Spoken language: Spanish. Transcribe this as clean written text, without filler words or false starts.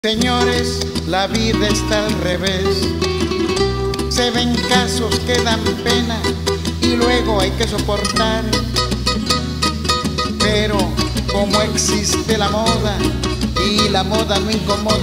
Señores, la vida está al revés. Se ven casos que dan pena y luego hay que soportar. Pero como existe la moda y la moda no incomoda,